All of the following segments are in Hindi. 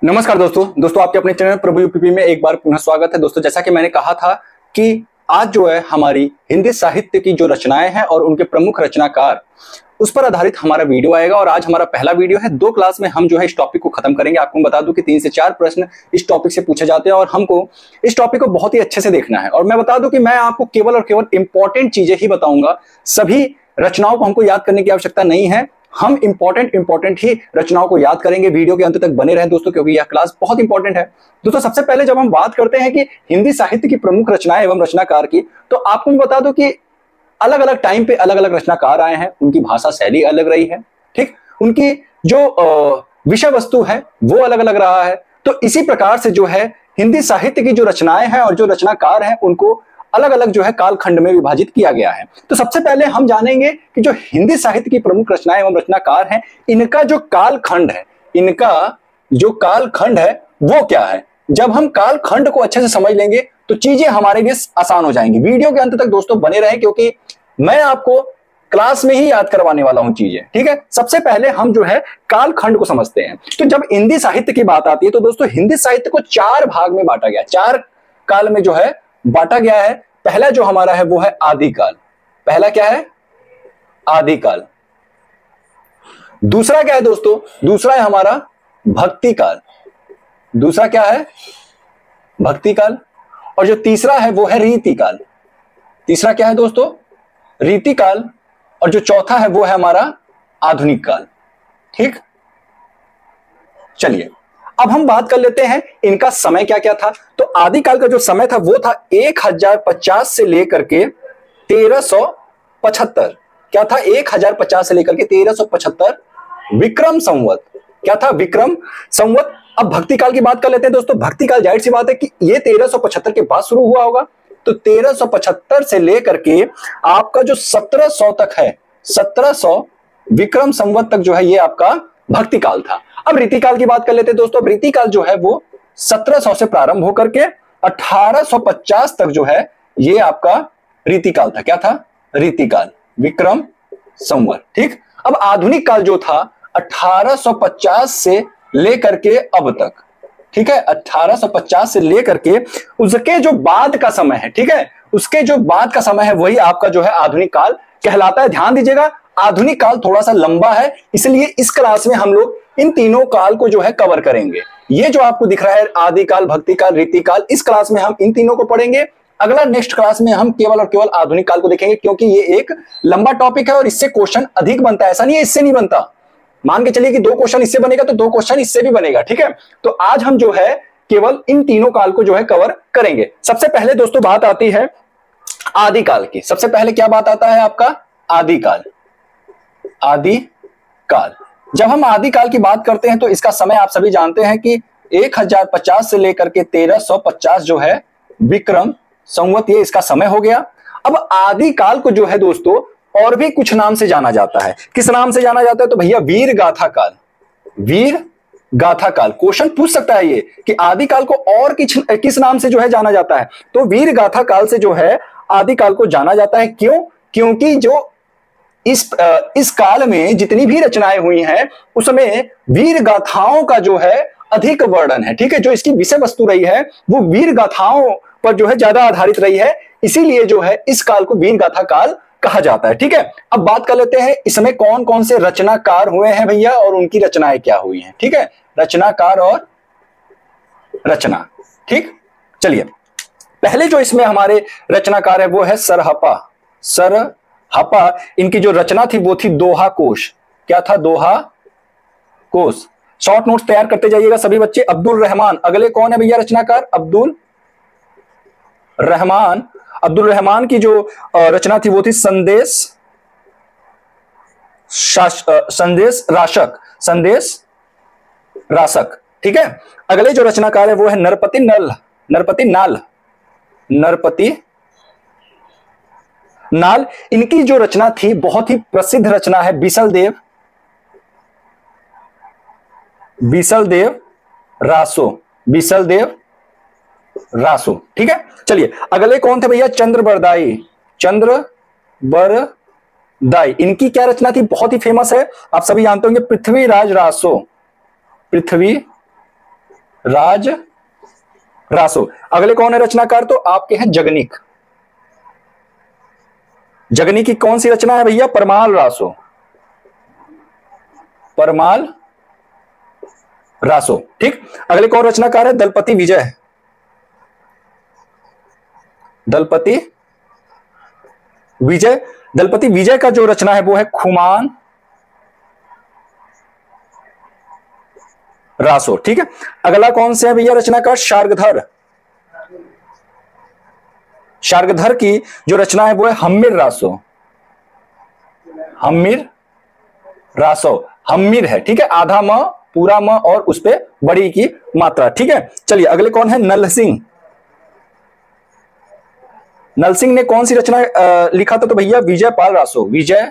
नमस्कार दोस्तों आपके अपने चैनल प्रभु यूपीपी में एक बार पुनः स्वागत है। दोस्तों, जैसा कि मैंने कहा था कि आज जो है हमारी हिंदी साहित्य की जो रचनाएं हैं और उनके प्रमुख रचनाकार, उस पर आधारित हमारा वीडियो आएगा। और आज हमारा पहला वीडियो है। 2 क्लास में हम जो है इस टॉपिक को खत्म करेंगे। आपको बता दूं कि 3 से 4 प्रश्न इस टॉपिक से पूछे जाते हैं और हमको इस टॉपिक को बहुत ही अच्छे से देखना है। और मैं बता दूं कि मैं आपको केवल और केवल इंपॉर्टेंट चीजें ही बताऊंगा। सभी रचनाओं को हमको याद करने की आवश्यकता नहीं है। हम इंपॉर्टेंट ही रचनाओं को याद करेंगे। वीडियो के अंत तक बने रहें दोस्तों, क्योंकि यह क्लास बहुत इंपॉर्टेंट है। दोस्तों, सबसे पहले जब हम बात करते हैं कि हिंदी साहित्य की प्रमुख रचनाएं एवं रचनाकार की, तो आपको मैं बता दूं कि अलग अलग टाइम पे अलग अलग रचनाकार आए हैं। उनकी भाषा शैली अलग रही है, ठीक, उनकी जो विषय वस्तु है वो अलग अलग रहा है। तो इसी प्रकार से जो है हिंदी साहित्य की जो रचनाएं हैं और जो रचनाकार हैं उनको अलग अलग जो है कालखंड में विभाजित किया गया है। तो सबसे पहले हम जानेंगे कि जो हिंदी साहित्य की प्रमुख रचनाएं एवं रचनाकार हैं, इनका जो कालखंड है, वो क्या है। जब हम कालखंड को अच्छे से समझ लेंगे तो चीजें हमारे लिए आसान हो जाएंगी। वीडियो के अंत तक दोस्तों बने रहें, क्योंकि मैं आपको क्लास में ही याद करवाने वाला हूं चीजें, ठीक है। सबसे पहले हम जो है कालखंड को समझते हैं। तो जब हिंदी साहित्य की बात आती है तो दोस्तों हिंदी साहित्य को 4 भाग में बांटा गया, 4 काल में जो है बांटा गया है। पहला जो हमारा है वो है आदिकाल। पहला क्या है? आदिकाल। दूसरा क्या है दोस्तों? दूसरा है हमारा भक्ति काल। दूसरा क्या है? भक्ति काल। और जो तीसरा है वो है रीति काल। तीसरा क्या है दोस्तों? रीति काल। और जो चौथा है वो है हमारा आधुनिक काल, ठीक। चलिए अब हम बात कर लेते हैं इनका समय क्या क्या था। तो आदिकाल का जो समय था वो था 1050 से लेकर के 1375। क्या था? 1050 से लेकर के 1375 विक्रम संवत। क्या था? विक्रम संवत। अब भक्ति काल की बात कर लेते हैं दोस्तों। भक्ति काल जाहिर सी बात है कि ये 1375 के बाद शुरू हुआ होगा। तो 1375 से लेकर के आपका जो 1700 तक है, 1700 विक्रम संवत तक जो है ये आपका भक्ति काल था। अब रीति काल की बात कर लेते हैं दोस्तों। रीति काल जो है वो 1700 से प्रारंभ होकर के 1850 तक जो है ये आपका रीति काल था। क्या था? रीति काल, विक्रम संवत, ठीक। अब आधुनिक काल जो था 1850 से लेकर के अब तक, ठीक है। 1850 से लेकर के उसके जो बाद का समय है, ठीक है, उसके जो बाद का समय है वही आपका जो है आधुनिक काल कहलाता है। ध्यान दीजिएगा, आधुनिक काल थोड़ा सा लंबा है, इसलिए इस क्लास में हम लोग इन तीनों काल को जो है कवर करेंगे। ये जो आपको दिख रहा है आदिकाल, भक्ति काल, रीति काल, इस क्लास में हम इन तीनों को पढ़ेंगे। अगला नेक्स्ट क्लास में हम केवल और केवल आधुनिक काल को देखेंगे, क्योंकि ये एक लंबा टॉपिक है और इससे क्वेश्चन अधिक बनता है। ऐसा नहीं है इससे नहीं बनता। मान के चलिए कि 2 क्वेश्चन इससे बनेगा तो 2 क्वेश्चन इससे भी बनेगा, ठीक है। तो आज हम जो है केवल इन तीनों काल को जो है कवर करेंगे। सबसे पहले दोस्तों बात आती है आदिकाल की। सबसे पहले क्या बात आता है आपका? आदिकाल। आदिकाल। जब हम आदिकाल की बात करते हैं तो इसका समय आप सभी जानते हैं कि 1050 से लेकर के 1350 जो है विक्रम संवत, ये इसका समय हो गया। अब आदिकाल को जो है दोस्तों और भी कुछ नाम से जाना जाता है। किस नाम से जाना जाता है? तो भैया वीर गाथा काल। वीर गाथा काल क्वेश्चन पूछ सकता है ये कि आदिकाल को और किस नाम से जो है जाना जाता है। तो वीर गाथा काल से जो है आदिकाल को जाना जाता है। क्यों? क्योंकि जो इस काल में जितनी भी रचनाएं हुई हैं उसमें वीर गाथाओं का जो है अधिक वर्णन है, ठीक है। जो इसकी विषय वस्तु रही है वो वीर गाथाओं पर जो है ज्यादा आधारित रही है, इसीलिए जो है इस काल को वीर गाथा काल कहा जाता है, ठीक है। अब बात कर लेते हैं इसमें कौन कौन से रचनाकार हुए हैं भैया और उनकी रचनाएं क्या हुई हैं, ठीक है। रचनाकार और रचना, ठीक। चलिए पहले जो इसमें हमारे रचनाकार है वो है सरहपा। सरहपा, इनकी जो रचना थी वो थी दोहा कोश। क्या था? दोहा कोश। शॉर्ट नोट्स तैयार करते जाइएगा सभी बच्चे। अब्दुल रहमान, अगले कौन है भैया रचनाकार? अब्दुल रहमान। अब्दुल रहमान की जो रचना थी वो थी संदेश राशक। संदेश राशक, ठीक है। अगले जो रचनाकार है वो है नरपति नाल। इनकी जो रचना थी बहुत ही प्रसिद्ध रचना है बिसल देव रासो, ठीक है। चलिए अगले कौन थे भैया? चंद्रबरदाई। इनकी क्या रचना थी? बहुत ही फेमस है, आप सभी जानते होंगे, पृथ्वीराज रासो। राज रासो। अगले कौन है रचनाकार? तो आपके हैं जगनीक। जगनीक की कौन सी रचना है भैया? परमाल रासो। परमाल रासो, ठीक। अगले कौन रचनाकार है? दलपति विजय। दलपति विजय। दलपति विजय का जो रचना है वो है खुमान रासो, ठीक है। अगला कौन से है भैया रचनाकार? शार्ंगधर। शार्ंगधर की जो रचना है वो है हम्मीर रासो। हम्मीर रासो, हम्मीर है, ठीक है। आधा म, पूरा म और उस पे बड़ी की मात्रा, ठीक है। चलिए अगले कौन है? नल सिंह। नल सिंह ने कौन सी रचना लिखा था? तो भैया विजय पाल रासो। विजय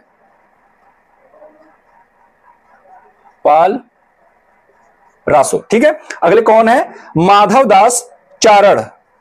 पाल रासो, ठीक है। अगले कौन है? माधव दास चारण।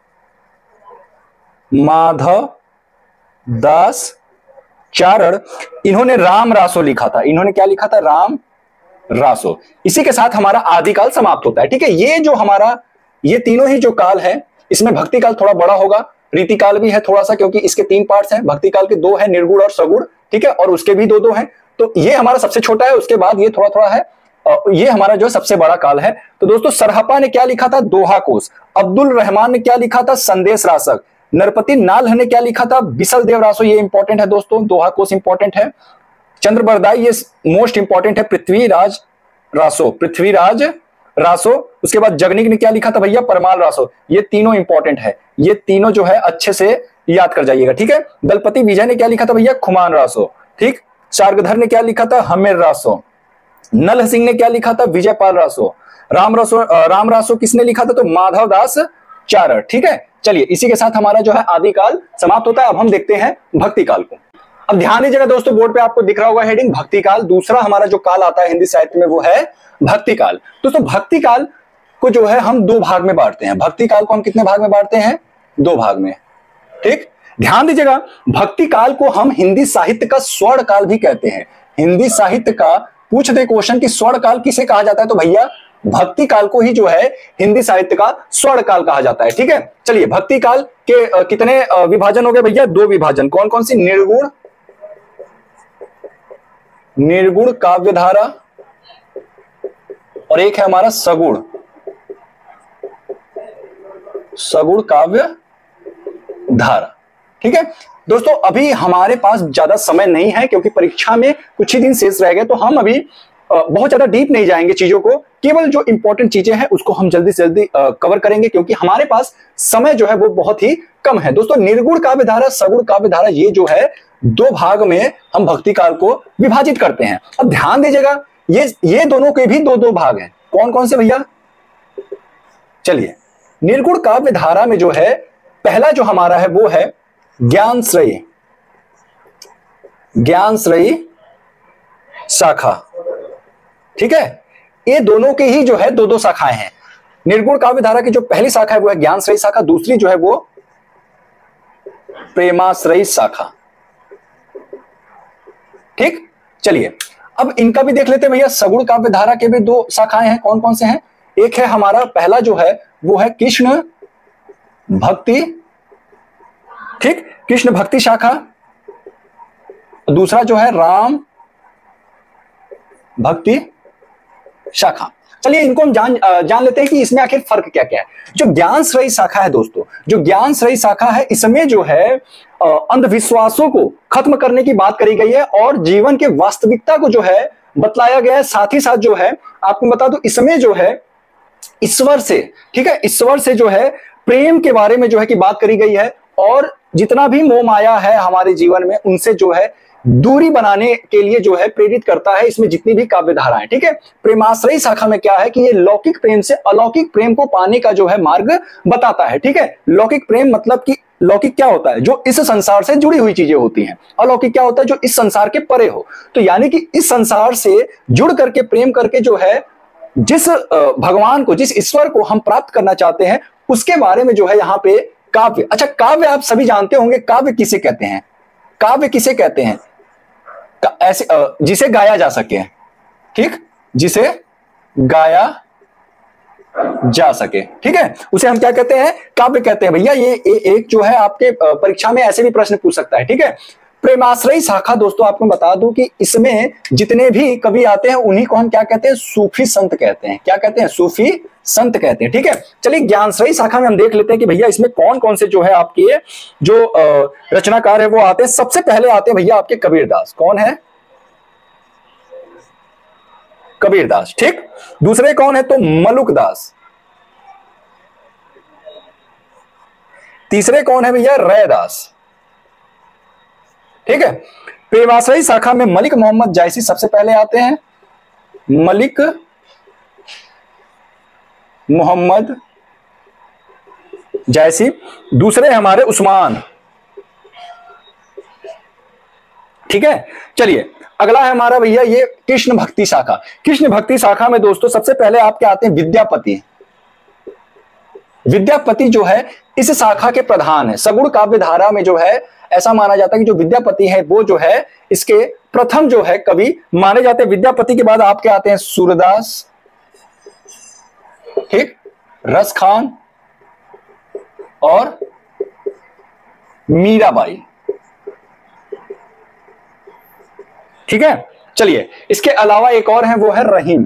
माधव दास चारण, इन्होंने राम रासो लिखा था। इन्होंने क्या लिखा था? राम रासो। इसी के साथ हमारा आदिकाल समाप्त होता है, ठीक है। ये जो हमारा ये तीनों ही जो काल है, इसमें भक्ति काल थोड़ा बड़ा होगा, रीति काल भी है थोड़ा सा, क्योंकि इसके 3 पार्ट्स हैं। भक्ति काल के 2 है, निर्गुण और सगुण, ठीक है, और उसके भी 2 हैं। तो ये हमारा सबसे छोटा है, उसके बाद ये थोड़ा थोड़ा है, ये हमारा जो सबसे बड़ा काल है। तो दोस्तों सरहपा ने क्या लिखा था? दोहा कोश। अब्दुल रहमान ने क्या लिखा था? संदेश रासक। नरपति नाल्ह ने क्या लिखा था? बिसल देव रासो। ये इंपॉर्टेंट है दोस्तों, दोहा कोश इंपॉर्टेंट है। चंद्रबरदाई ये मोस्ट इंपॉर्टेंट है, पृथ्वीराज रासो। पृथ्वीराज रासो। उसके बाद जगनीक ने क्या लिखा था भैया? परमाल रासो। ये तीनों इंपॉर्टेंट है, ये तीनों जो है अच्छे से याद कर जाइएगा, ठीक है। दलपति विजय ने क्या लिखा था भैया? खुमान रासो, ठीक। शार्ंगधर ने क्या लिखा था? हम्मीर रासो। नल सिंह ने क्या लिखा था? विजय पाल रासो। राम रासो किसने लिखा था? तो माधव दास चारण, ठीक है। चलिए इसी के साथ हमारा जो है आदिकाल समाप्त होता है। अब हम देखते हैं भक्ति काल को। अब ध्यान दीजिएगा दोस्तों, बोर्ड पे आपको दिख रहा होगा हेडिंग भक्ति काल। दूसरा हमारा जो काल आता है हिंदी साहित्य में वो है भक्ति काल। दोस्तों भक्ति काल को जो है हम 2 भाग में बांटते हैं। भक्ति काल को हम कितने भाग में बांटते हैं? 2 भाग में, ठीक। ध्यान दीजिएगा, भक्ति काल को हम हिंदी साहित्य का स्वर्ण काल भी कहते हैं। हिंदी साहित्य का पूछ दे क्वेश्चन कि स्वर्ण काल किसे कहा जाता है, तो भैया भक्ति काल को ही जो है हिंदी साहित्य का स्वर्ण काल कहा जाता है, ठीक है। चलिए भक्ति काल के कितने विभाजन हो गए भैया? 2 विभाजन। कौन कौन सी? निर्गुण काव्य धारा और एक है हमारा सगुण काव्य धारा, ठीक है। दोस्तों अभी हमारे पास ज्यादा समय नहीं है, क्योंकि परीक्षा में कुछ ही दिन शेष रह गए, तो हम अभी बहुत ज्यादा डीप नहीं जाएंगे चीजों को। केवल जो इंपॉर्टेंट चीजें हैं उसको हम जल्दी से जल्दी कवर करेंगे, क्योंकि हमारे पास समय जो है वो बहुत ही कम है। दोस्तों निर्गुण काव्य धारा, सगुण काव्य धारा, ये जो है 2 भाग में हम भक्ति काल को विभाजित करते हैं। अब ध्यान दीजिएगा, ये दोनों के भी 2 भाग हैं। कौन कौन से भैया? चलिए निर्गुण काव्य धारा में जो है पहला जो हमारा है वो है ज्ञान श्रेयी शाखा, ठीक है। ये दोनों के ही जो है 2 शाखाएं हैं। निर्गुण काव्य धारा की जो पहली शाखा है वो है ज्ञान श्रेयी शाखा, दूसरी जो है वो प्रेमाश्रयी शाखा, ठीक। चलिए अब इनका भी देख लेते हैं भैया। सगुण काव्य धारा के भी 2 शाखाएं हैं। कौन कौन से हैं? एक है हमारा पहला जो है वो है कृष्ण भक्ति, ठीक, कृष्ण भक्ति शाखा। दूसरा जो है राम भक्ति शाखा। चलिए इनको हम जान लेते हैं कि इसमें आखिर फर्क क्या क्या है। जो ज्ञान श्रेयी शाखा है दोस्तों, जो ज्ञान श्रेयी शाखा है, इसमें जो है अंधविश्वासों को खत्म करने की बात करी गई है और जीवन के वास्तविकता को जो है बतलाया गया है। साथ ही साथ जो है आपको बता दूं, इसमें जो है ईश्वर से, ठीक है, ईश्वर से जो है प्रेम के बारे में जो है कि बात करी गई है, और जितना भी मोह माया है हमारे जीवन में उनसे जो है दूरी बनाने के लिए जो है प्रेरित करता है इसमें जितनी भी काव्य धाराएं, ठीक है। प्रेमाश्रयी शाखा में क्या है कि ये लौकिक प्रेम से अलौकिक प्रेम को पाने का जो है मार्ग बताता है, ठीक है। लौकिक प्रेम मतलब कि लौकिक क्या होता है? जो इस संसार से जुड़ी हुई चीजें होती हैं। अलौकिक क्या होता है? जो इस संसार के परे हो। तो यानी कि इस संसार से जुड़ करके प्रेम करके जो है जिस भगवान को, जिस ईश्वर को हम प्राप्त करना चाहते हैं उसके बारे में जो है यहाँ पे काव्य। अच्छा काव्य आप सभी जानते होंगे, काव्य किसे कहते हैं? काव्य किसे कहते हैं? ऐसे जिसे गाया जा सके, ठीक, जिसे गाया जा सके। ठीक है, उसे हम क्या कहते हैं, काव्य कहते हैं भैया। ये एक जो है आपके परीक्षा में ऐसे भी प्रश्न पूछ सकता है। ठीक है, प्रेमाश्रयी शाखा दोस्तों आपको बता दूं कि इसमें जितने भी कवि आते हैं उन्हीं को हम क्या कहते हैं, सूफी संत कहते हैं। क्या कहते हैं, सूफी संत कहते हैं। ठीक है, चलिए ज्ञानश्रयी शाखा में हम देख लेते हैं कि भैया इसमें कौन कौन से जो है आपके जो रचनाकार है वो आते हैं। सबसे पहले आते हैं भैया आपके कबीरदास। कौन है, कबीरदास। ठीक, दूसरे कौन है तो मलुकदास। तीसरे कौन है भैया, रैदास। ठीक है, प्रेमाश्रयी शाखा में मलिक मोहम्मद जायसी सबसे पहले आते हैं, मलिक मोहम्मद जायसी। दूसरे हमारे उस्मान। ठीक है, चलिए अगला है हमारा भैया ये कृष्ण भक्ति शाखा। कृष्ण भक्ति शाखा में दोस्तों सबसे पहले आपके आते हैं विद्यापति। विद्यापति जो है इस शाखा के प्रधान है। सगुण काव्य धारा में जो है ऐसा माना जाता है कि जो विद्यापति है वो जो है इसके प्रथम जो है कवि माने जाते हैं। विद्यापति के बाद आपके आते हैं सूरदास, ठीक, रस खान और मीराबाई। ठीक है, चलिए इसके अलावा एक और है वो है रहीम।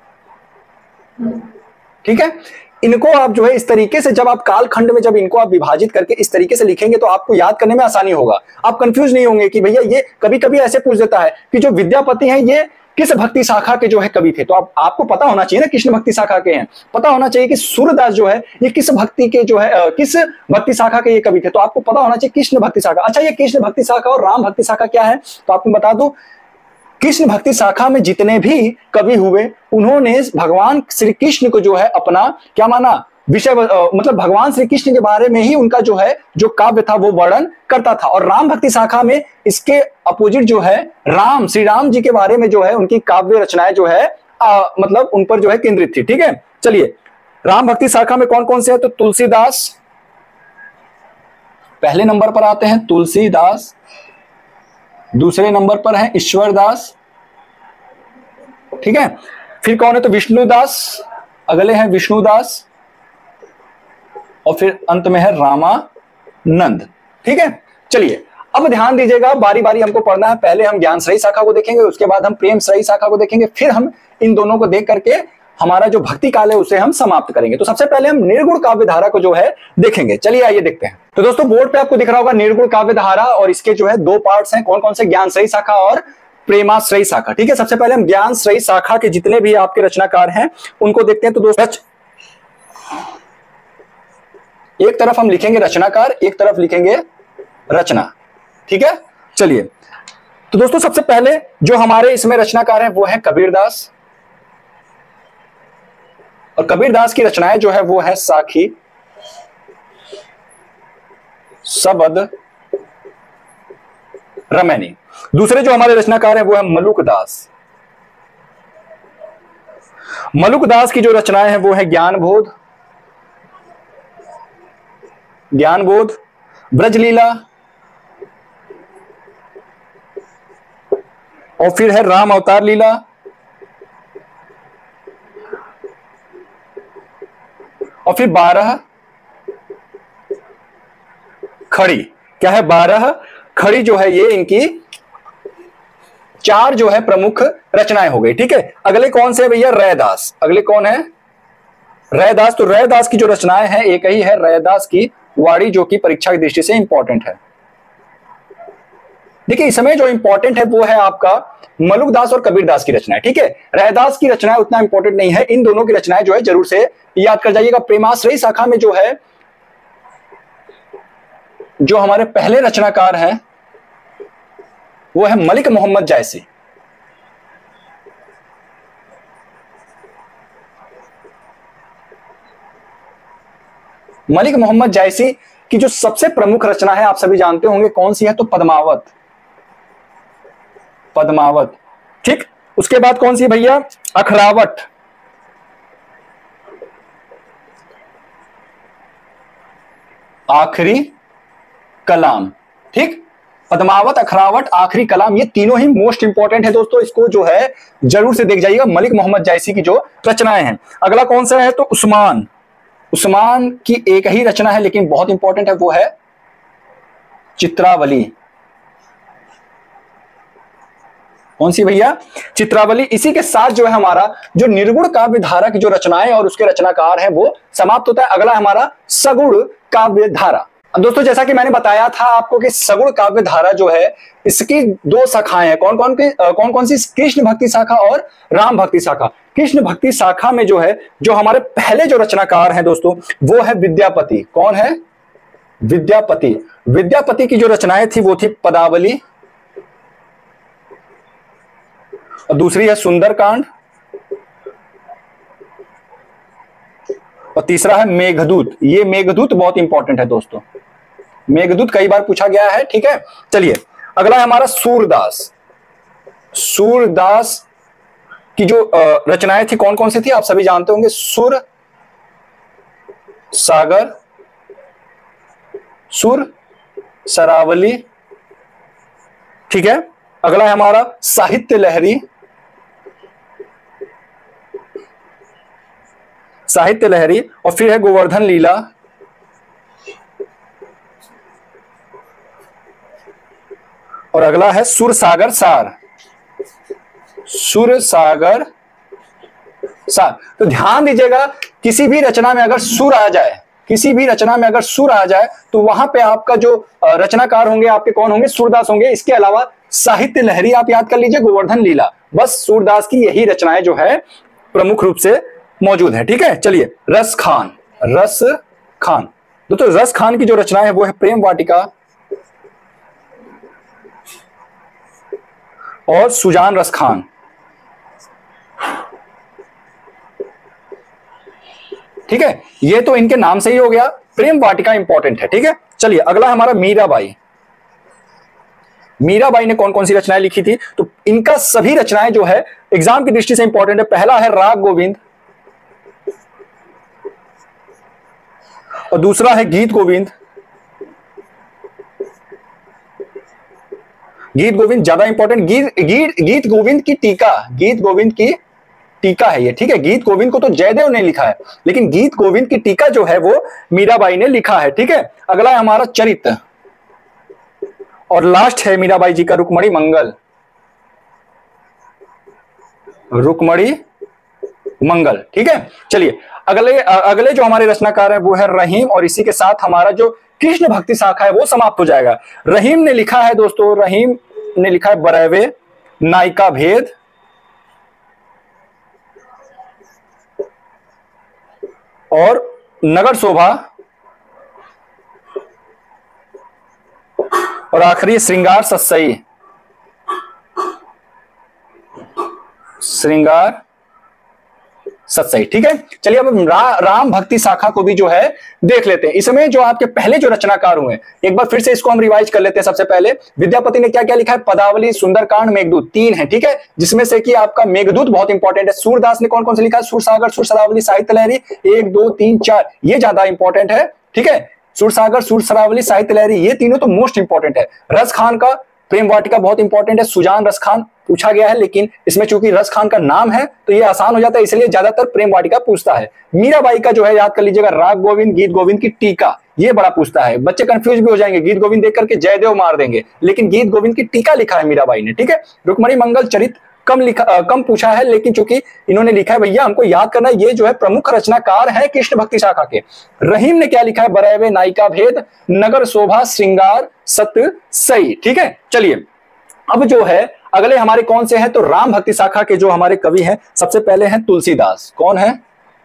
ठीक है, इनको आप जो है इस तरीके से जब आप कालखंड में जब इनको आप विभाजित करके इस तरीके से लिखेंगे तो आपको याद करने में आसानी होगा। आप कंफ्यूज नहीं होंगे कि भैया ये कभी कभी ऐसे पूछ देता है कि जो विद्यापति हैं ये किस भक्ति शाखा के जो है कवि थे। तो आपको पता होना चाहिए ना कृष्ण भक्ति शाखा के हैं, पता होना चाहिए कि सूरदास जो है ये किस भक्ति के जो है किस भक्ति शाखा के ये कवि थे। तो आपको पता होना चाहिए कृष्ण भक्ति शाखा। अच्छा, ये कृष्ण भक्ति शाखा और राम भक्ति शाखा क्या है तो आपको बता दूं, कृष्ण भक्ति शाखा में जितने भी कवि हुए उन्होंने भगवान श्री कृष्ण को जो है अपना क्या माना, विषय मतलब भगवान श्री कृष्ण के बारे में ही उनका जो है जो काव्य था वो वर्णन करता था। और राम भक्ति शाखा में इसके अपोजिट जो है राम, श्री राम जी के बारे में जो है उनकी काव्य रचनाएं जो है मतलब उन पर जो है केंद्रित थी। ठीक है, चलिए राम भक्ति शाखा में कौन कौन से है तो तुलसीदास पहले नंबर पर आते हैं, तुलसीदास। दूसरे नंबर पर है ईश्वरदास। ठीक है, फिर कौन है तो विष्णुदास, अगले हैं विष्णुदास और फिर अंत में है रामानंद। ठीक है, चलिए अब ध्यान दीजिएगा, बारी बारी हमको पढ़ना है। पहले हम ज्ञानश्रयी शाखा को देखेंगे, उसके बाद हम प्रेमश्रयी शाखा को देखेंगे, फिर हम इन दोनों को देख करके हमारा जो भक्ति काल है उसे हम समाप्त करेंगे। तो सबसे पहले हम निर्गुण काव्य धारा को जो है देखेंगे। चलिए आइए देखते हैं। तो दोस्तों बोर्ड पे आपको दिख रहा होगा निर्गुण काव्य धारा और इसके जो है दो पार्ट्स हैं। कौन कौन से, ज्ञानश्रयी शाखा और प्रेमाश्रयी शाखा। ठीक है, सबसे पहले हम ज्ञानश्रयी शाखा के जितने भी आपके रचनाकार हैं उनको देखते हैं। तो दोस्तों एक तरफ हम लिखेंगे रचनाकार, एक तरफ लिखेंगे रचना। ठीक है, चलिए तो दोस्तों सबसे पहले जो हमारे इसमें रचनाकार हैं वो है कबीरदास। और कबीरदास की रचनाएं जो है वो है साखी, सबद, रमैनी। दूसरे जो हमारे रचनाकार हैं वो है मलुकदास। मलुकदास की जो रचनाएं हैं वो है ज्ञानबोध, ज्ञानबोध, ब्रजलीला और फिर है राम अवतार लीला और फिर 12 खड़ी। क्या है, 12 खड़ी जो है ये इनकी 4 जो है प्रमुख रचनाएं हो गई। ठीक है, अगले कौन से भैया, रैदास। अगले कौन है, रैदास। तो रैदास की जो रचनाएं हैं एक ही है रैदास की वाणी, जो कि परीक्षा की दृष्टि से इंपॉर्टेंट है। देखिए इसमें जो इंपॉर्टेंट है वो है आपका मलुकदास और कबीरदास की रचनाएं। ठीक है, रैदास की रचनाएं उतना इंपॉर्टेंट नहीं है, इन दोनों की रचनाएं जो है जरूर से याद कर जाइएगा। प्रेमाश्रयी शाखा में जो है जो हमारे पहले रचनाकार हैं वो है मलिक मोहम्मद जायसी। मलिक मोहम्मद जायसी की जो सबसे प्रमुख रचना है आप सभी जानते होंगे कौन सी है तो पद्मावत, पद्मावत। ठीक, उसके बाद कौन सी भैया, अखरावट, आखिरी कलाम। ठीक, पद्मावत, अखरावट, आखिरी कलाम, ये तीनों ही मोस्ट इंपॉर्टेंट है दोस्तों। इसको जो है जरूर से देख जाइएगा, मलिक मोहम्मद जायसी की जो रचनाएं हैं। अगला कौन सा है तो उस्मान। उस्मान की एक ही रचना है लेकिन बहुत इंपॉर्टेंट है, वो है चित्रावली। कौन सी भैया? चित्रावली। इसी के साथ जो है हमारा जो निर्गुण काव्य धारा की जो रचनाएं और उसके रचनाकार हैं वो समाप्त होता है। अगला हमारा सगुण काव्य धारा। अब दोस्तों जैसा कि मैंने बताया था आपको कि सगुण काव्य धारा जो है इसकी दो शाखाएं हैं। कौन कौन सी? कृष्ण भक्ति शाखा और राम भक्ति शाखा। कृष्ण भक्ति शाखा में जो है जो हमारे पहले जो रचनाकार हैं दोस्तों वो है विद्यापति। कौन है? विद्यापति। विद्यापति की जो रचनाएं थी वो थी पदावली, और दूसरी है सुंदरकांड, और तीसरा है मेघदूत। ये मेघदूत बहुत इंपॉर्टेंट है दोस्तों, मेघदूत कई बार पूछा गया है। ठीक है, चलिए अगला है हमारा सूरदास। सूरदास की जो रचनाएं थी कौन कौन सी थी आप सभी जानते होंगे। सुर सागर, सुर सरावली। ठीक है, अगला है हमारा साहित्य लहरी। साहित्य लहरी, और फिर है गोवर्धन लीला, और अगला है सुर सागर सार। सुर सागर सार। तो ध्यान दीजिएगा, किसी भी रचना में अगर सुर आ जाए, किसी भी रचना में अगर सुर आ जाए तो वहां पे आपका जो रचनाकार होंगे आपके कौन होंगे? सूरदास होंगे। इसके अलावा साहित्य लहरी आप याद कर लीजिए, गोवर्धन लीला। बस सूरदास की यही रचनाएं जो है प्रमुख रूप से मौजूद है। ठीक है, चलिए रस खान। रस खान दोस्तों, रस खान की जो रचना है वो है प्रेम वाटिका और सुजान रस खान। ठीक है, ये तो इनके नाम से ही हो गया, प्रेम वाटिका इंपॉर्टेंट है। ठीक है, चलिए अगला हमारा मीराबाई। मीराबाई ने कौन कौन सी रचनाएं लिखी थी? तो इनका सभी रचनाएं जो है एग्जाम की दृष्टि से इंपॉर्टेंट है। पहला है राग गोविंद, और दूसरा है गीत गोविंद। गीत गोविंद ज्यादा इंपॉर्टेंट। गीत गोविंद की टीका, गीत गोविंद की टीका है ये। ठीक है, गीत गोविंद को तो जयदेव ने लिखा है लेकिन गीत गोविंद की टीका जो है वो मीराबाई ने लिखा है। ठीक है, अगला है हमारा चरित्र, और लास्ट है मीराबाई जी का रुक्मणी मंगल। रुक्मणी मंगल। ठीक है, चलिए अगले जो हमारे रचनाकार है वो है रहीम, और इसी के साथ हमारा जो कृष्ण भक्ति शाखा है वो समाप्त हो जाएगा। रहीम ने लिखा है दोस्तों, रहीम ने लिखा है बरैवे, नायिका भेद, और नगर शोभा, और आखिरी श्रृंगार सत्सई। श्रृंगार सत्सई। ठीक है, चलिए अब राम भक्ति शाखा को भी जो है देख लेते हैं। इसमें जो आपके पहले जो रचनाकार हुए एक बार फिर से इसको हम रिवाइज कर लेते हैं। सबसे पहले विद्यापति ने क्या क्या लिखा है? पदावली, सुंदरकांड, मेघदूत, तीन है। ठीक है, जिसमें से कि आपका मेघदूत बहुत इंपॉर्टेंट है। सूरदास ने कौन कौन से लिखा है? सुरसागर, सुरसरावली, साहित्य लहरी, 1 2 3 4, ये ज्यादा इंपॉर्टेंट है। ठीक है, सुरसागर, सुरसरावली, साहित्य लहरी, ये तीनों तो मोस्ट इंपॉर्टेंट है। रस खान का प्रेम वाटिका बहुत इंपॉर्टेंट है। सुजान रस खान पूछा गया है लेकिन इसमें चूंकि रस खान का नाम है तो ये आसान हो जाता है, इसलिए ज्यादातर प्रेम वाटिका पूछता है। मीराबाई का जो है याद कर लीजिएगा राग गोविंद, गीत गोविंद की टीका, ये बड़ा पूछता है। बच्चे कंफ्यूज भी हो जाएंगे, गीत गोविंद देख करके जयदेव मार देंगे, लेकिन गीत गोविंद की टीका लिखा है मीराबाई ने। ठीक है, रुक्मणी मंगल चरित कम पूछा है, लेकिन चूंकि इन्होंने लिखा है भैया हमको याद करना, ये जो है प्रमुख रचनाकार है कृष्ण भक्ति शाखा के। रहीम ने क्या लिखा है? बरैवे, नायिका भेद, नगर शोभा, श्रृंगार सत्सई। ठीक है, चलिए अब जो है अगले हमारे कौन से हैं? तो राम भक्ति शाखा के जो हमारे कवि हैं सबसे पहले हैं तुलसीदास। कौन है?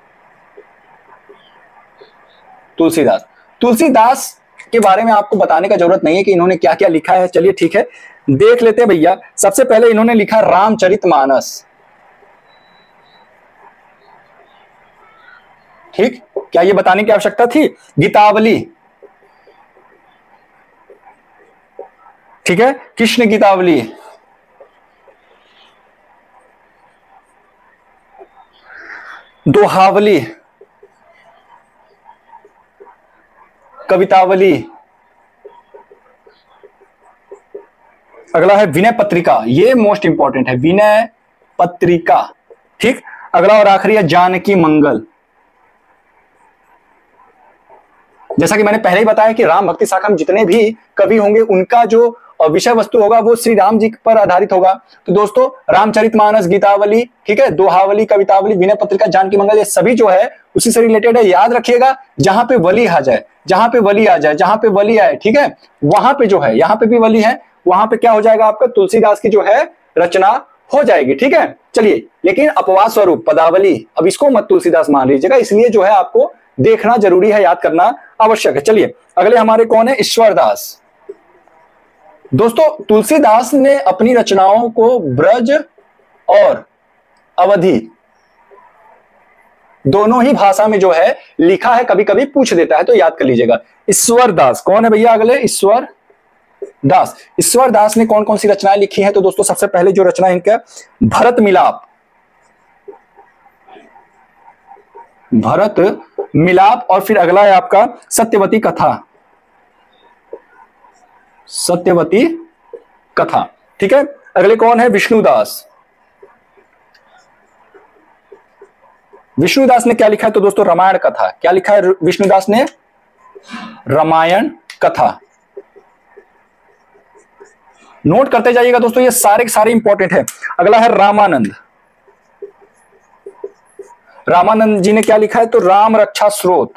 तुलसीदास। तुलसीदास के बारे में आपको बताने का जरूरत नहीं है कि इन्होंने क्या क्या लिखा है। चलिए ठीक है, देख लेते हैं भैया। सबसे पहले इन्होंने लिखा रामचरितमानस। ठीक, क्या ये बताने की आवश्यकता थी? गीतावली, ठीक है, कृष्ण गीतावली, दोहावली, कवितावली, अगला है विनय पत्रिका, ये मोस्ट इंपॉर्टेंट है, विनय पत्रिका। ठीक, अगला और आखिरी है जानकी मंगल। जैसा कि मैंने पहले ही बताया कि राम भक्ति शाखा में जितने भी कवि होंगे उनका जो विषय वस्तु होगा वो श्री राम जी पर आधारित होगा। तो दोस्तों रामचरितमानस, गीतावली, ठीक है, दोहावली, कवितावली, विनय पत्रिका, जानकी मंगल, ये सभी जो है उसी से रिलेटेड है। याद रखिएगा, जहां पे वली आ जाए, जहां पे वली आ जाए, जहां पे वली आए, ठीक है, वहां पे जो है, यहां पे भी वली है, वहां पे क्या हो जाएगा आपका, तुलसीदास की जो है रचना हो जाएगी। ठीक है, चलिए, लेकिन अपवाद स्वरूप पदावली, अब इसको मत तुलसीदास मान लीजिएगा, इसलिए जो है आपको देखना जरूरी है, याद करना आवश्यक है। चलिए अगले हमारे कौन है, ईश्वरदास। दोस्तों तुलसीदास ने अपनी रचनाओं को ब्रज और अवधी दोनों ही भाषा में जो है लिखा है, कभी कभी पूछ देता है, तो याद कर लीजिएगा। ईश्वरदास कौन है भैया, अगले ईश्वरदास। ईश्वरदास ने कौन कौन सी रचनाएं लिखी हैं, तो दोस्तों सबसे पहले जो रचना इनका भरत मिलाप, भरत मिलाप, और फिर अगला है आपका सत्यवती कथा, सत्यवती कथा। ठीक है, अगले कौन है, विष्णुदास। विष्णुदास ने क्या लिखा है, तो दोस्तों रामायण कथा। क्या लिखा है विष्णुदास ने, रामायण कथा। नोट करते जाइएगा दोस्तों, ये सारे के सारे इंपॉर्टेंट है। अगला है रामानंद। रामानंद जी ने क्या लिखा है, तो राम रक्षा स्रोत,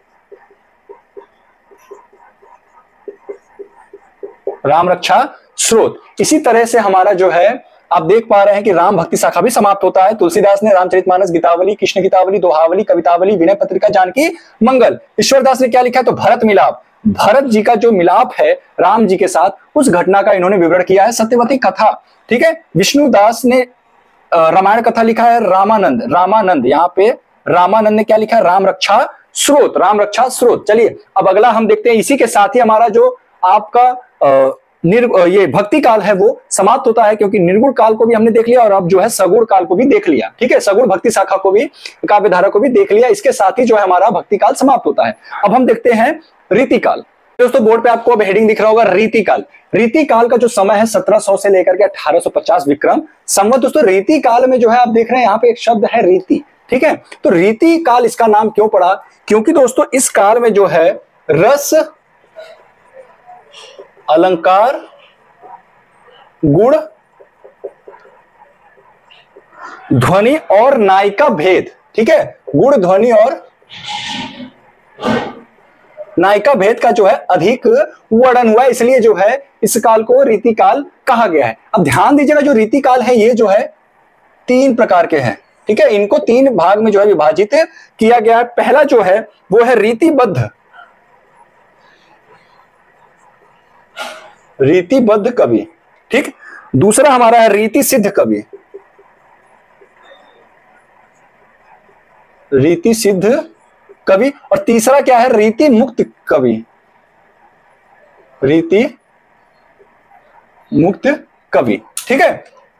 राम रक्षा स्रोत। इसी तरह से हमारा जो है आप देख पा रहे हैं कि राम भक्ति शाखा भी समाप्त होता है। तुलसीदास ने रामचरितमानस, गीतावली, कृष्ण गीतावली, दोहावली, कवितावली, विनय पत्रिका, जानकी मंगल। ईश्वरदास ने क्या लिखा है, तो भरत मिलाप, भरत जी का जो मिलाप है राम जी के साथ, उस घटना का इन्होंने विवरण किया है, सत्यवती कथा। ठीक है, विष्णुदास ने रामायण कथा लिखा है। रामानंद, रामानंद यहाँ पे रामानंद ने क्या लिखा है, राम रक्षा स्रोत, राम रक्षा स्रोत। चलिए अब अगला हम देखते हैं, इसी के साथ ही हमारा जो आपका ये भक्ति काल है वो समाप्त होता है, क्योंकि निर्गुण काल को भी हमने देख लिया और अब जो है सगुण काल को भी देख लिया। ठीक है, सगुण भक्ति शाखा को भी, काव्य धारा को भी देख लिया। इसके साथ ही जो है हमारा भक्ति काल समाप्त होता है। अब हम देखते हैं रीति काल। दोस्तों बोर्ड पे आपको अब हेडिंग दिख रहा होगा, रीति काल। रीति काल का जो समय है 1700 से लेकर के 1850 विक्रम संवत। दोस्तों रीति काल में जो है आप देख रहे हैं यहाँ पे एक शब्द है रीति। ठीक है, तो रीति काल इसका नाम क्यों पड़ा, क्योंकि दोस्तों इस काल में जो है रस, अलंकार, गुण, ध्वनि और नायिका भेद। ठीक है, गुण, ध्वनि और नायिका भेद का जो है अधिक वर्णन हुआ, इसलिए जो है इस काल को रीति काल कहा गया है। अब ध्यान दीजिएगा, जो रीति काल है ये जो है 3 प्रकार के हैं। ठीक है, इनको 3 भाग में जो है विभाजित किया गया है। पहला जो है वो है रीतिबद्ध, रीतिबद्ध कवि। ठीक, दूसरा हमारा है रीति सिद्ध कवि, रीति सिद्ध कवि, और तीसरा क्या है, रीति मुक्त कवि, रीति मुक्त कवि। ठीक है,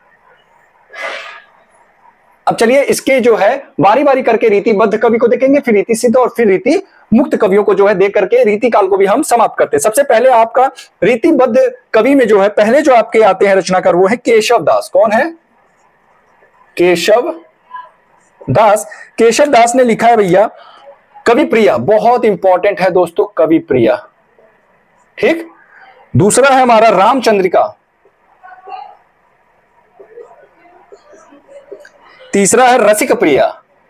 अब चलिए इसके जो है बारी बारी करके रीतिबद्ध कवि को देखेंगे, फिर रीति सिद्ध और फिर रीति मुक्त कवियों को जो है देख करके रीति काल को भी हम समाप्त करते हैं। सबसे पहले आपका रीतिबद्ध कवि में जो है पहले जो आपके आते हैं रचनाकार वो है केशव दास। कौन है, केशव दास। केशव दास ने लिखा है भैया कवि प्रिया, बहुत इंपॉर्टेंट है दोस्तों कवि प्रिया। ठीक, दूसरा है हमारा रामचंद्रिका, तीसरा है रसिक प्रिया।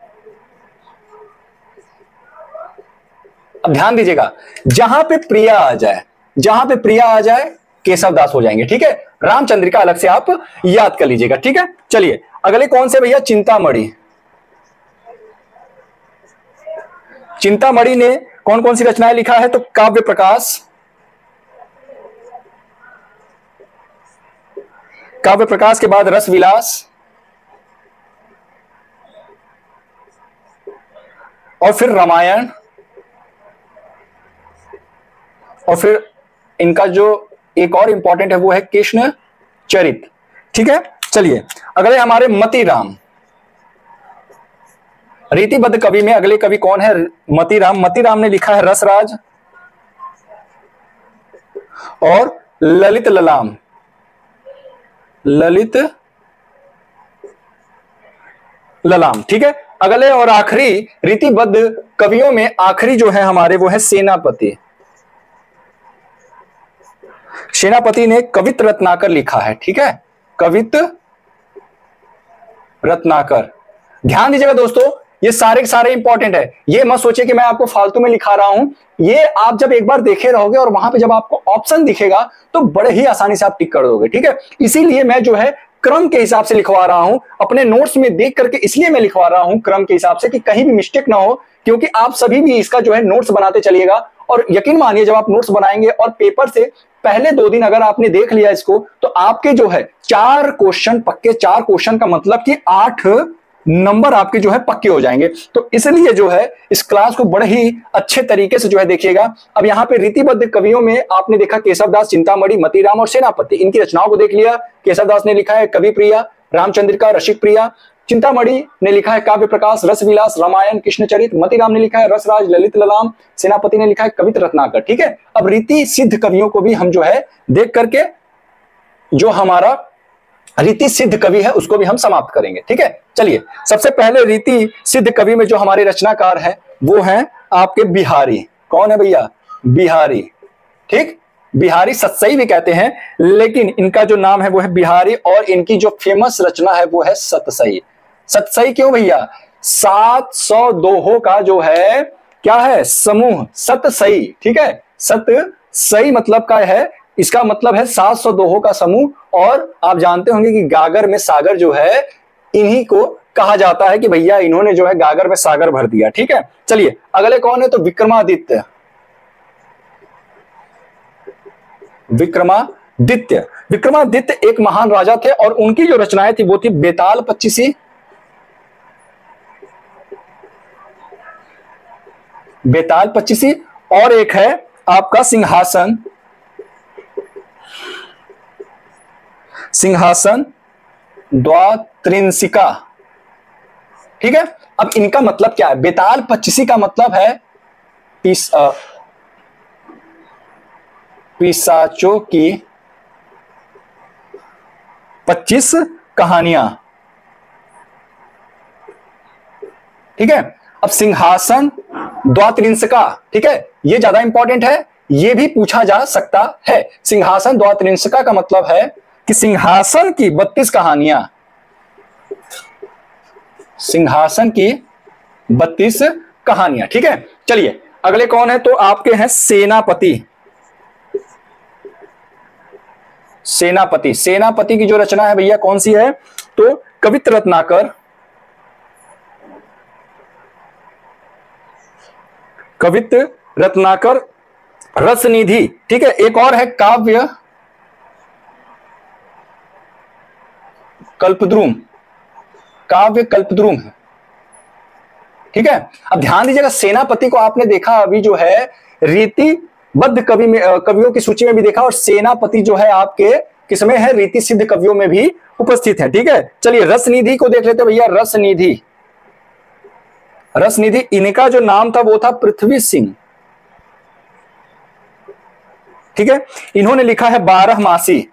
अब ध्यान दीजिएगा, जहां पे प्रिया आ जाए, जहां पे प्रिया आ जाए केशव दास हो जाएंगे। ठीक है, रामचंद्रिका अलग से आप याद कर लीजिएगा। ठीक है, चलिए अगले कौन से भैया, चिंतामणि। चिंतामणि ने कौन कौन सी रचनाएं लिखा है, तो काव्य प्रकाश, काव्य प्रकाश के बाद रस विलास, और फिर रामायण, और फिर इनका जो एक और इंपॉर्टेंट है वो है कृष्ण चरित। ठीक है, चलिए अगले हमारे मतीराम। रीतिबद्ध कवि में अगले कवि कौन है, मतीराम। मतीराम ने लिखा है रसराज और ललित ललाम, ललित ललाम। ठीक है, अगले और आखिरी रीतिबद्ध कवियों में आखिरी जो है हमारे वो है सेनापति। सेनापति ने कवित रत्नाकर लिखा है। ठीक है, कवित रत्नाकर। ध्यान दीजिएगा दोस्तों, ये सारे के सारे इंपॉर्टेंट है। ये मत सोचिए कि मैं आपको फालतू में लिखा रहा हूं, ये आप जब एक बार देखे रहोगे और वहां पे जब आपको ऑप्शन दिखेगा तो बड़े ही आसानी से आप टिक कर दोगे। ठीक है, इसीलिए मैं जो है क्रम के हिसाब से लिखवा रहा हूं, अपने नोट्स में देख करके इसलिए मैं लिखवा रहा हूं क्रम के हिसाब से कि कहीं भी मिस्टेक ना हो, क्योंकि आप सभी भी इसका जो है नोट्स बनाते चलिएगा। और यकीन मानिए जब आप नोट्स बनाएंगे और पेपर से पहले 2 दिन अगर आपने देख लिया इसको, तो आपके जो है 4 क्वेश्चन पक्के, 4 क्वेश्चन का मतलब कि 8 नंबर आपके जो है पक्के हो जाएंगे। तो इसलिए जो है इस क्लास को बड़े ही अच्छे तरीके से जो है देखिएगा। अब यहाँ पे रीतिबद्ध कवियों में आपने देखा केशवदास, चिंतामणि, मतीराम और सेनापति, इनकी रचनाओं को देख लिया। केशवदास ने लिखा है कवि प्रिया, रामचंद्रिका, रसिक प्रिया। चिंतामणि ने लिखा है काव्य प्रकाश, रस विलास, रामायण, कृष्णचरित। मतीराम ने लिखा है रसराज, ललित ललाम। सेनापति ने लिखा है कवित रत्नाकर। ठीक है, अब रीति सिद्ध कवियों को भी हम जो है देख करके जो हमारा रीति सिद्ध कवि है उसको भी हम समाप्त करेंगे। ठीक है, चलिए सबसे पहले रीति सिद्ध कवि में जो हमारे रचनाकार है वो है आपके बिहारी। कौन है भैया? बिहारी। ठीक, बिहारी सतसई भी कहते हैं, लेकिन इनका जो नाम है वो है बिहारी और इनकी जो फेमस रचना है वो है सतसई। सतसई क्यों भैया? 700 दोहों का जो है क्या है समूह, सतसई। ठीक है, सतसई मतलब का है, इसका मतलब है 700 दोहों का समूह। और आप जानते होंगे कि गागर में सागर जो है इन्हीं को कहा जाता है कि भैया इन्होंने जो है गागर में सागर भर दिया। ठीक है, चलिए अगले कौन है? तो विक्रमादित्य। विक्रमादित्य, विक्रमादित्य एक महान राजा थे और उनकी जो रचनाएं थी वो थी बेताल पच्चीसी, बेताल पच्चीसी, और एक है आपका सिंहासन, सिंहासन द्वात्रिंशिका। ठीक है, अब इनका मतलब क्या है? बेताल पच्चीसी का मतलब है पिशाचों की 25 कहानियां। ठीक है, अब सिंहासन द्वात्रिंशिका, ठीक है, ये ज्यादा इंपॉर्टेंट है, ये भी पूछा जा सकता है। सिंहासन द्वात्रिंशिका का मतलब है कि सिंहासन की 32 कहानियां, सिंहासन की 32 कहानियां। ठीक है, चलिए अगले कौन है? तो आपके हैं सेनापति। सेनापति, सेनापति की जो रचना है भैया कौन सी है? तो कवित रत्नाकर, कवित रत्नाकर, रसनिधि। ठीक है, एक और है काव्य कल्पद्रुम, काव्य कल्पद्रुम है। ठीक है, अब ध्यान दीजिएगा सेनापति को आपने देखा अभी जो है रीतिबद्ध कवि में, कवियों की सूची में भी देखा, और सेनापति जो है आपके किसमें है? रीति सिद्ध कवियों में भी उपस्थित है। ठीक है, चलिए रसनिधि को देख लेते भैया। रसनिधि, रसनिधि, इनका जो नाम था वो था पृथ्वी सिंह। ठीक है, इन्होंने लिखा है 12 मासी।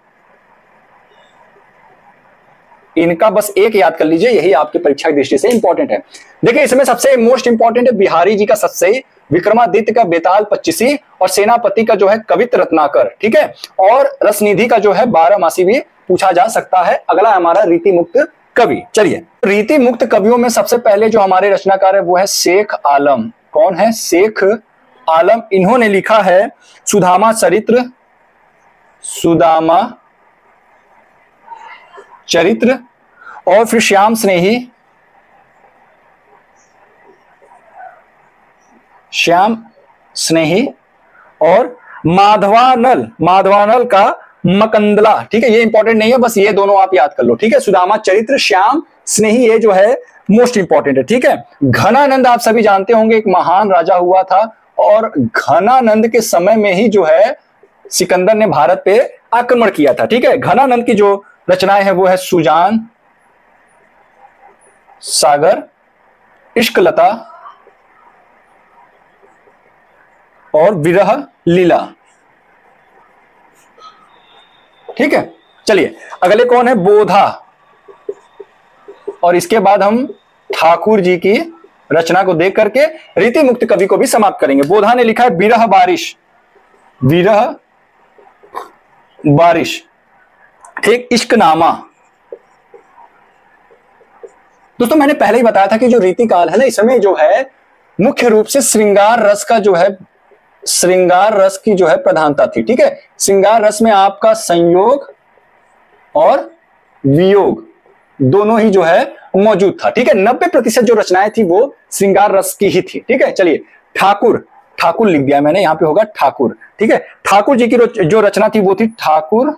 इनका बस एक याद कर लीजिए, यही आपकी परीक्षा की दृष्टि से इंपॉर्टेंट है। देखिए इसमें सबसे मोस्ट इंपॉर्टेंट है बिहारी जी का सतसई, विक्रमादित्य का बेताल पच्चीसी, और सेनापति का जो है कवित रत्नाकर। ठीक है, और रसनिधि का जो है 12 मासी भी पूछा जा सकता है। अगला हमारा रीति मुक्त कवि। चलिए रीति मुक्त कवियों में सबसे पहले जो हमारे रचनाकार है वो है शेख आलम। कौन है? शेख आलम। इन्होंने लिखा है सुदामा चरित्र, सुदामा चरित्र, और फिर श्याम स्नेही, श्याम स्नेही, और माधवानल, माधवानल का मकंदला। ठीक है, ये इंपॉर्टेंट नहीं है, बस ये दोनों आप याद कर लो। ठीक है, सुदामा चरित्र, श्याम स्नेही, ये जो है मोस्ट इंपॉर्टेंट है। ठीक है, घनानंद आप सभी जानते होंगे एक महान राजा हुआ था, और घनानंद के समय में ही जो है सिकंदर ने भारत पे आक्रमण किया था। ठीक है, घनानंद की जो रचनाएं हैं वो है सुजान सागर, इश्कलता, और विरह लीला। ठीक है, चलिए अगले कौन है, बोधा, और इसके बाद हम ठाकुर जी की रचना को देख करके रीति मुक्त कवि को भी समाप्त करेंगे। बोधा ने लिखा है विरह बारिश, विरह बारिश, ठीक, इश्कनामा। दोस्तों मैंने पहले ही बताया था कि जो रीतिकाल है ना, इसमें जो है मुख्य रूप से श्रृंगार रस का जो है, श्रृंगार रस की जो है प्रधानता थी। ठीक है, श्रृंगार रस में आपका संयोग और वियोग दोनों ही जो है मौजूद था। ठीक है, 90% जो रचनाएं थी वो श्रृंगार रस की ही थी। ठीक है, चलिए ठाकुर, ठाकुर लिख दिया मैंने, यहां पे होगा ठाकुर। ठीक है, ठाकुर जी की जो रचना थी वो थी ठाकुर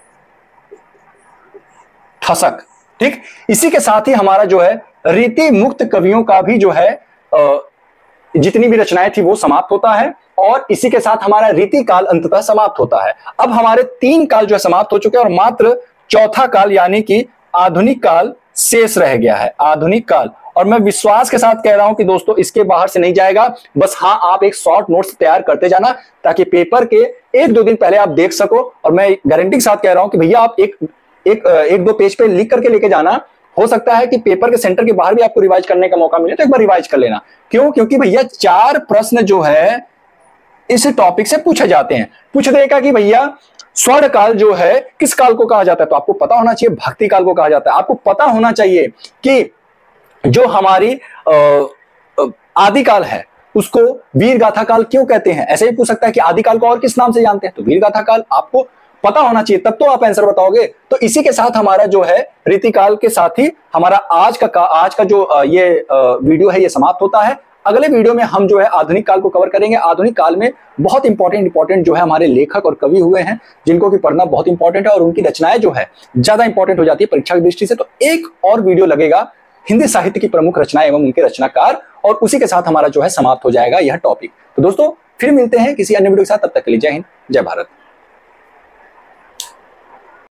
ठसक। ठीक, इसी के साथ ही हमारा जो है रीति मुक्त कवियों का भी जो है जितनी भी रचनाएं थी वो समाप्त होता है, और इसी के साथ हमारा रीति काल अंततः समाप्त होता है। अब हमारे 3 काल जो है समाप्त हो चुके हैं और मात्र चौथा काल यानी कि आधुनिक काल शेष रह गया है, आधुनिक काल। और मैं विश्वास के साथ कह रहा हूं कि दोस्तों इसके बाहर से नहीं जाएगा, बस हाँ आप एक शॉर्ट नोट्स तैयार करते जाना ताकि पेपर के 1-2 दिन पहले आप देख सको। और मैं गारंटी के साथ कह रहा हूं कि भैया आप एक दो पेज पे लिख करके लेके जाना, हो सकता है कि पेपर के सेंटर के बाहर भी आपको रिवाइज करने का मौका मिले तो एक बार रिवाइज कर लेना। क्यों? क्योंकि भैया 4 प्रश्न जो है इस टॉपिक से पूछे जाते हैं। पूछ देगा कि भैया स्वर्ण काल जो है किस काल को कहा जाता है, तो आपको पता होना चाहिए भक्ति काल को कहा जाता है। आपको पता होना चाहिए कि जो हमारी आदिकाल है उसको वीर गाथा काल क्यों कहते हैं। ऐसे ही पूछ सकता है कि आदिकाल को और किस नाम से जानते हैं, तो वीर गाथा काल आपको पता होना चाहिए, तब तो आप आंसर बताओगे। तो इसी के साथ हमारा जो है रीतिकाल के साथ ही हमारा आज का जो ये वीडियो है ये समाप्त होता है। अगले वीडियो में हम जो है आधुनिक काल को कवर करेंगे। आधुनिक काल में बहुत इंपॉर्टेंट जो है हमारे लेखक और कवि हुए हैं जिनको कि पढ़ना बहुत इंपॉर्टेंट है और उनकी रचनाएं जो है ज्यादा इंपॉर्टेंट हो जाती है परीक्षा की दृष्टि से। तो एक और वीडियो लगेगा हिंदी साहित्य की प्रमुख रचनाएं एवं उनके रचनाकार, और उसी के साथ हमारा जो है समाप्त हो जाएगा यह टॉपिक। तो दोस्तों फिर मिलते हैं किसी अन्य वीडियो के साथ, तब तक के लिए जय हिंद, जय भारत।